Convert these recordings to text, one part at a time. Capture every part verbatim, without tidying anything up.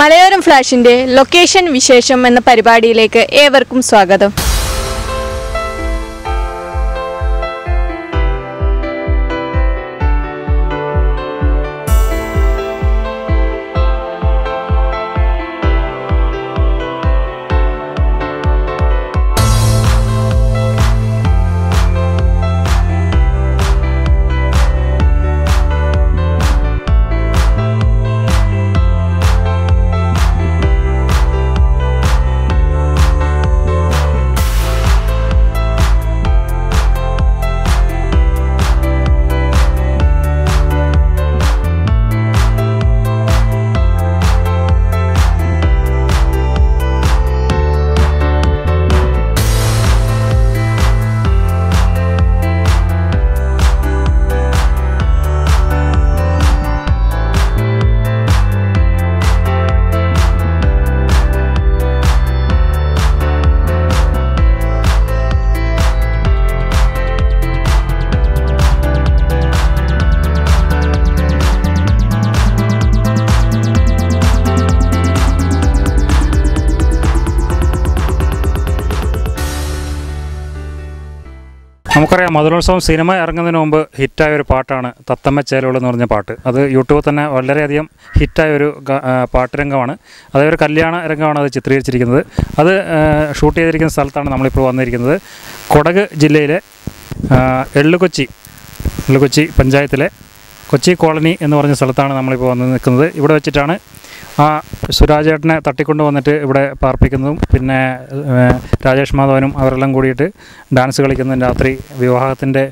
മലയോരം ഫ്ലാഷിന്റെ location വിശേഷം എന്ന പരിപാടിയിലേക്ക് ഏവർക്കും സ്വാഗതം. നമുക്കറിയാം മദനോത്സവം സിനിമ ഇറങ്ങുന്നതിന് മുമ്പ് ഹിറ്റായ ഒരു പാട്ടാണ് തത്തമ്മ ചേലോള് എന്ന് പറഞ്ഞ പാട്ട്. അത് യൂട്യൂബിൽ തന്നെ വളരെയധികം ഹിറ്റായ ഒരു പാട്ട് രംഗമാണ്. അതായത് ഒരു കല്യാണ രംഗമാണ് അത് ചിത്രീകരിച്ചിരിക്കുന്നത്. അത് ഷൂട്ട് ചെയ്തിരിക്കുന്ന സ്ഥലത്താണ് നമ്മളിപ്പോൾ വന്നിരിക്കുന്നത്. കൊടക് ജില്ലയിലെ എള്ളുകൊച്ചി എള്ളുകൊച്ചി പഞ്ചായത്തിലെ കൊച്ചി കോളനി എന്ന് പറഞ്ഞ സ്ഥലത്താണ് നമ്മളിപ്പോൾ വന്ന് നിൽക്കുന്നത്. ഇവിടെ വെച്ചിട്ടാണ് ആ സുരാജേട്ടനെ തട്ടിക്കൊണ്ട് വന്നിട്ട് ഇവിടെ പാർപ്പിക്കുന്നതും പിന്നെ രാജേഷ് മാധവനും അവരെല്ലാം കൂടിയിട്ട് ഡാൻസ് കളിക്കുന്നതും രാത്രി വിവാഹത്തിൻ്റെ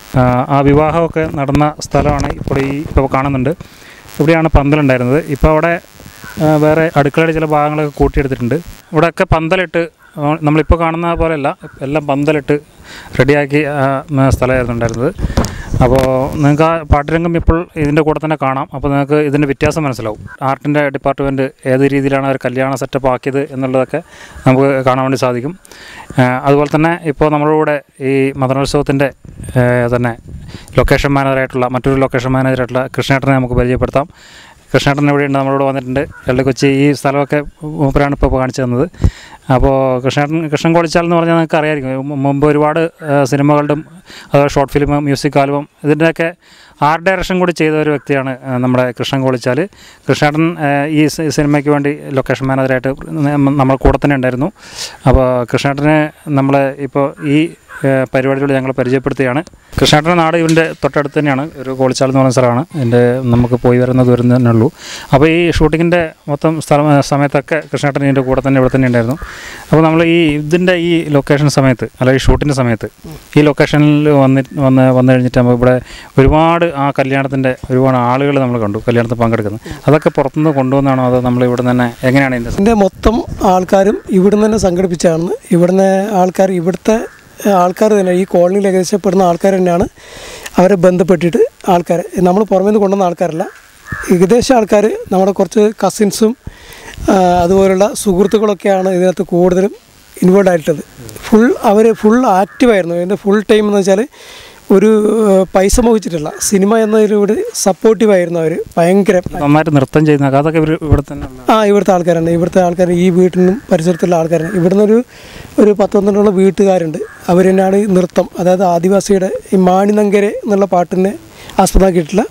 ആ വിവാഹമൊക്കെ നടന്ന സ്ഥലമാണ് ഇപ്പോൾ ഈ ഇപ്പോൾ കാണുന്നുണ്ട്. ഇവിടെയാണ് പന്തലുണ്ടായിരുന്നത്. ഇപ്പോൾ അവിടെ വേറെ അടുക്കളയുടെ ചില ഭാഗങ്ങളൊക്കെ കൂട്ടിയെടുത്തിട്ടുണ്ട്. ഇവിടെയൊക്കെ പന്തലിട്ട് നമ്മളിപ്പോൾ കാണുന്ന പോലെയല്ല, എല്ലാം പന്തലിട്ട് റെഡിയാക്കി സ്ഥലമായിരുന്നു ഉണ്ടായിരുന്നത്. അപ്പോൾ നിങ്ങൾക്ക് ആ പാട്ടുരംഗം ഇപ്പോൾ ഇതിൻ്റെ കൂടെ തന്നെ കാണാം. അപ്പോൾ നിങ്ങൾക്ക് ഇതിൻ്റെ വ്യത്യാസം മനസ്സിലാവും. ആർട്ടിൻ്റെ ഡിപ്പാർട്ട്മെൻറ്റ് ഏത് രീതിയിലാണ് ഒരു കല്യാണ സെറ്റപ്പ് ആക്കിയത് എന്നുള്ളതൊക്കെ നമുക്ക് കാണാൻ വേണ്ടി സാധിക്കും. അതുപോലെ തന്നെ ഇപ്പോൾ നമ്മുടെ കൂടെ ഈ മദനോത്സവത്തിൻ്റെ തന്നെ ലൊക്കേഷൻ മാനേജറായിട്ടുള്ള മറ്റൊരു ലൊക്കേഷൻ മാനേജറായിട്ടുള്ള കൃഷ്ണേട്ടനെ നമുക്ക് പരിചയപ്പെടുത്താം. കൃഷ്ണേട്ടൻ എവിടെയുണ്ട്, നമ്മളോട് വന്നിട്ടുണ്ട്. എള്ളുകൊച്ചി ഈ സ്ഥലമൊക്കെ മൂപ്പരാണ് ഇപ്പോൾ കാണിച്ചു തന്നത്. അപ്പോൾ കൃഷ്ണേട്ടൻ കൃഷ്ണൻ കോളിച്ചാൽ എന്ന് പറഞ്ഞാൽ നിങ്ങൾക്ക് അറിയാമായിരിക്കും. മുമ്പ് ഒരുപാട് സിനിമകളുടെയും അതുപോലെ ഷോർട്ട് ഫിലിം, മ്യൂസിക് ആൽബം ഇതിൻ്റെയൊക്കെ ആർട്ട് ഡയറക്ഷൻ കൂടി ചെയ്ത ഒരു വ്യക്തിയാണ് നമ്മുടെ കൃഷ്ണൻ കോളിച്ചാൽ. കൃഷ്ണേട്ടൻ ഈ സിനിമയ്ക്ക് വേണ്ടി ലൊക്കേഷൻ മാനേജറായിട്ട് നമ്മൾ കൂടെ തന്നെ ഉണ്ടായിരുന്നു. അപ്പോൾ കൃഷ്ണേട്ടനെ നമ്മൾ ഇപ്പോൾ ഈ പരിപാടിയിലൂടെ ഞങ്ങൾ പരിചയപ്പെടുത്തുകയാണ്. കൃഷ്ണേട്ടൻ്റെ നാട് ഇവൻ്റെ തൊട്ടടുത്ത് തന്നെയാണ്, ഒരു കോളിച്ചാൽ എന്ന് പറയുന്ന സ്ഥലമാണ്. എൻ്റെ നമുക്ക് പോയി വരുന്ന ദൂരം തന്നെ ഉള്ളൂ. അപ്പോൾ ഈ ഷൂട്ടിങ്ങിൻ്റെ മൊത്തം സ്ഥലം സമയത്തൊക്കെ കൃഷ്ണേട്ടൻ ഇതിൻ്റെ കൂടെ തന്നെ ഇവിടെ തന്നെ ഉണ്ടായിരുന്നു. അപ്പോൾ നമ്മൾ ഈ ഇതിൻ്റെ ഈ ലൊക്കേഷൻ സമയത്ത് അല്ല ഈ ഷൂട്ടിൻ്റെ സമയത്ത് ഈ ലൊക്കേഷനിൽ വന്നി വന്ന് വന്നു കഴിഞ്ഞിട്ട് നമുക്ക് ഇവിടെ ഒരുപാട് ആ കല്യാണത്തിൻ്റെ ഒരുപാട് ആളുകൾ നമ്മൾ കണ്ടു കല്യാണത്തിൽ പങ്കെടുക്കുന്നത്. അതൊക്കെ പുറത്തുനിന്ന് കൊണ്ടുവന്നാണോ അതോ നമ്മൾ ഇവിടെ തന്നെ എങ്ങനെയാണ് ഇതിൻ്റെ ഇതിൻ്റെ മൊത്തം ആൾക്കാരും ഇവിടുന്ന് തന്നെ സംഘടിപ്പിച്ചാണ്. ഇവിടുന്ന് ആൾക്കാർ ഇവിടുത്തെ ആൾക്കാർ തന്നെ ഈ കോളനിയിൽ ഏകദേശം പെടുന്ന ആൾക്കാർ തന്നെയാണ് അവരെ ബന്ധപ്പെട്ടിട്ട് ആൾക്കാർ നമ്മൾ പുറമേ നിന്ന് കൊണ്ടുവന്ന ആൾക്കാരല്ല. ഏകദേശം ആൾക്കാർ നമ്മുടെ കുറച്ച് കസിൻസും അതുപോലുള്ള സുഹൃത്തുക്കളൊക്കെയാണ് ഇതിനകത്ത് കൂടുതലും ഇൻവോൾവ് ആയിട്ടുള്ളത്. ഫുൾ അവർ ഫുൾ ആക്റ്റീവായിരുന്നു. അതിൻ്റെ ഫുൾ ടൈം എന്ന് വെച്ചാൽ ഒരു പൈസ മോഹിച്ചിട്ടില്ല, സിനിമ എന്നതിലൂടെ സപ്പോർട്ടീവായിരുന്നു അവർ. ഭയങ്കര നന്നായിട്ട് നൃത്തം ചെയ്യുന്ന അതൊക്കെ ഇവിടെ തന്നെ ആ ഇവിടുത്തെ ആൾക്കാരാണ്. ഇവിടുത്തെ ആൾക്കാർ ഈ വീട്ടിലും പരിസരത്തുള്ള ആൾക്കാരാണ്. ഇവിടുന്ന് ഒരു ഒരു പത്ത് പന്ത്രണ്ടോളം വീട്ടുകാരുണ്ട്. അവർ തന്നെയാണ് ഈ നൃത്തം, അതായത് ആദിവാസിയുടെ ഈ മാണിനങ്കരെ എന്നുള്ള പാട്ടിനെ ആസ്പദമാക്കിയിട്ടുള്ള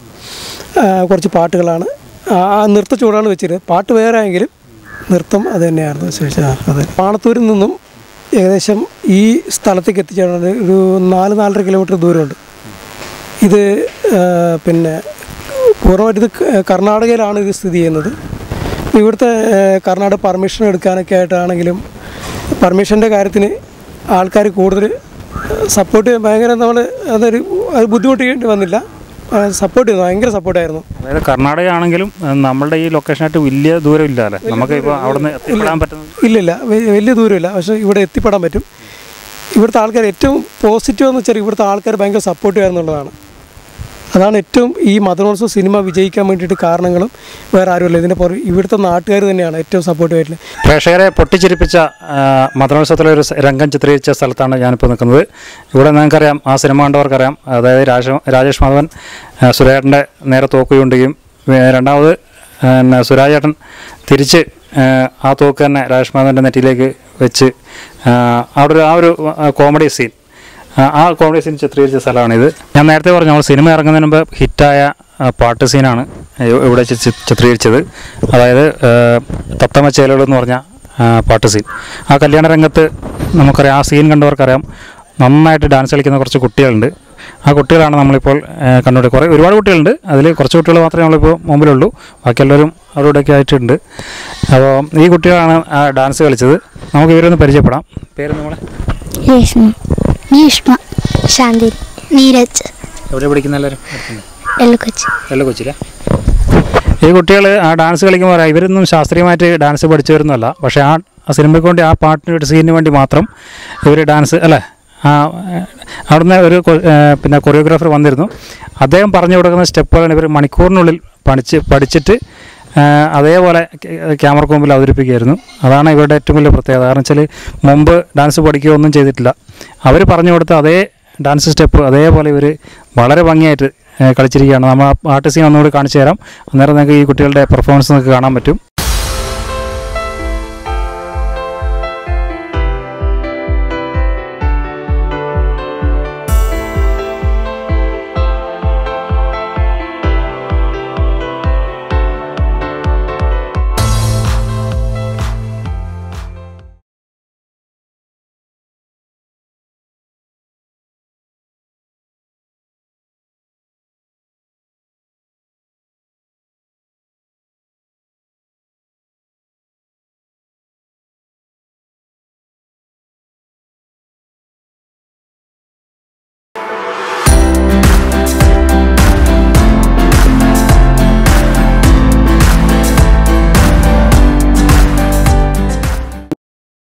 കുറച്ച് പാട്ടുകളാണ് ആ നൃത്ത ചൂടാണ് വെച്ചിട്ട്. പാട്ട് വേറെ എങ്കിലും നൃത്തം അത് തന്നെയായിരുന്നു ശേഷം. അതെ, പാണത്തൂരിൽ നിന്നും ഏകദേശം ഈ സ്ഥലത്തേക്ക് എത്തിച്ചേർന്നത് ഒരു നാല് നാലര കിലോമീറ്റർ ദൂരമുണ്ട്. ഇത് പിന്നെ പൂർണ്ണമായിട്ട് ഇത് കർണാടകയിലാണ് ഇത് സ്ഥിതി ചെയ്യുന്നത്. ഇവിടുത്തെ കർണാടക പെർമിഷൻ എടുക്കാനൊക്കെ ആയിട്ടാണെങ്കിലും പെർമിഷൻ്റെ കാര്യത്തിന് ആൾക്കാർ കൂടുതൽ സപ്പോർട്ട് ഭയങ്കര നമ്മൾ അതൊരു അത് ബുദ്ധിമുട്ടിക്കേണ്ടി വന്നില്ല. സപ്പോർട്ട് ചെയ്യുന്നു, ഭയങ്കര സപ്പോർട്ടായിരുന്നു. അതായത് കർണാടക ആണെങ്കിലും നമ്മളുടെ ഈ ലൊക്കേഷനായിട്ട് വലിയ ദൂരം ഇല്ല അല്ലേ, നമുക്ക് ഇപ്പോൾ അവിടെ നിന്ന് എത്തിപ്പെടാൻ പറ്റും? ഇല്ലില്ല, വലിയ ദൂരമില്ല. പക്ഷേ ഇവിടെ എത്തിപ്പെടാൻ പറ്റും. ഇവിടുത്തെ ആൾക്കാർ ഏറ്റവും പോസിറ്റീവ് എന്ന് വെച്ചാൽ ഇവിടുത്തെ ആൾക്കാർ ഭയങ്കര സപ്പോർട്ടീവ് ആയിരുന്നുള്ളതാണ്. അതാണ് ഏറ്റവും ഈ മദനോത്സവം സിനിമ വിജയിക്കാൻ വേണ്ടിയിട്ട് കാരണങ്ങളും വേറെ ആരുമില്ല. ഇതിൻ്റെ പുറകെ ഇവിടുത്തെ നാട്ടുകാർ തന്നെയാണ് ഏറ്റവും സപ്പോർട്ടീവായിട്ടുള്ളത്. പ്രേക്ഷകരെ പൊട്ടിച്ചിരിപ്പിച്ച മദനോത്സവത്തിലെ ഒരു രംഗം ചിത്രീകരിച്ച സ്ഥലത്താണ് ഞാനിപ്പോൾ നിൽക്കുന്നത്. ഇവിടെ നിങ്ങൾക്കറിയാം, ആ സിനിമ കണ്ടവർക്കറിയാം, അതായത് രാജ രാജേഷ് മാധവൻ സുരേട്ടൻ്റെ നേരെ തോക്കുകയുണ്ടെയും രണ്ടാമത് പിന്നെ സുരാജേട്ടൻ തിരിച്ച് ആ തോക്ക് തന്നെ രാജേഷ് മാധവൻ്റെ നെറ്റിയിലേക്ക് വെച്ച് അവിടെ ഒരു ആ ഒരു കോമഡി സീൻ ആ കോമഡി സീൻ ചിത്രീകരിച്ച സ്ഥലമാണിത്. ഞാൻ നേരത്തെ പറഞ്ഞു നമ്മൾ സിനിമ ഇറങ്ങുന്നതിന് മുമ്പ് ഹിറ്റായ പാട്ട് സീനാണ് ഇവിടെ ചിത്രീകരിച്ചത്. അതായത് തത്തമ്മ ചേലുകൾ എന്ന് പറഞ്ഞ പാട്ട് സീൻ. ആ കല്യാണ രംഗത്ത് നമുക്കറിയാം, ആ സീൻ കണ്ടവർക്കറിയാം, നന്നായിട്ട് ഡാൻസ് കളിക്കുന്ന കുറച്ച് കുട്ടികളുണ്ട്. ആ കുട്ടികളാണ് നമ്മളിപ്പോൾ കണ്ടുകൊണ്ട് കുറേ ഒരുപാട് കുട്ടികളുണ്ട്. അതിൽ കുറച്ച് കുട്ടികൾ മാത്രമേ നമ്മളിപ്പോൾ മുമ്പിലുള്ളൂ, ബാക്കിയെല്ലാവരും അവിടെ ഇവിടെയൊക്കെ ആയിട്ടുണ്ട്. അപ്പോൾ ഈ കുട്ടികളാണ് ആ ഡാൻസ് കളിച്ചത്. നമുക്ക് ഇവരൊന്ന് പരിചയപ്പെടാം. പേര് നമ്മളെ നീഷ്മ, ശാന്തി, നീരജ്. എവിടെ പഠിക്കുന്ന എല്ലാവരും? എല്ലക്കൊച്ചി. എല്ലക്കൊച്ചിയിലെ ഈ കുട്ടികൾ ആ ഡാൻസ് കളിക്കുമ്പോൾ ഇവരൊന്നും ശാസ്ത്രീയമായിട്ട് ഡാൻസ് പഠിച്ചു വരുന്നതല്ല. പക്ഷേ ആ സിനിമയ്ക്ക് വേണ്ടി ആ പാട്ടിന് ഒരു സീനിന് വേണ്ടി മാത്രം ഇവർ ഡാൻസ് അല്ലേ, ആ അവിടുന്ന് ഒരു പിന്നെ കൊറിയോഗ്രാഫർ വന്നിരുന്നു. അദ്ദേഹം പറഞ്ഞു കൊടുക്കുന്ന സ്റ്റെപ്പുകളാണ് ഇവർ മണിക്കൂറിനുള്ളിൽ പഠിച്ച് പഠിച്ചിട്ട് അതേപോലെ ക്യാമറക്ക് മുമ്പിൽ അവതരിപ്പിക്കുകയായിരുന്നു. അതാണ് ഇവരുടെ ഏറ്റവും വലിയ പ്രത്യേകത. കാരണം വെച്ചാൽ മുമ്പ് ഡാൻസ് പഠിക്കുകയോ ഒന്നും ചെയ്തിട്ടില്ല. അവർ പറഞ്ഞു കൊടുത്ത അതേ ഡാൻസ് സ്റ്റെപ്പ് അതേപോലെ ഇവർ വളരെ ഭംഗിയായിട്ട് കളിച്ചിരിക്കുകയാണ്. നമ്മൾ ആ പാട്ട് സീൻ ഒന്നുകൂടി കാണിച്ചു തരാം. അന്നേരം നിങ്ങൾക്ക് ഈ കുട്ടികളുടെ പെർഫോമൻസ് നിങ്ങൾക്ക് കാണാൻ പറ്റും.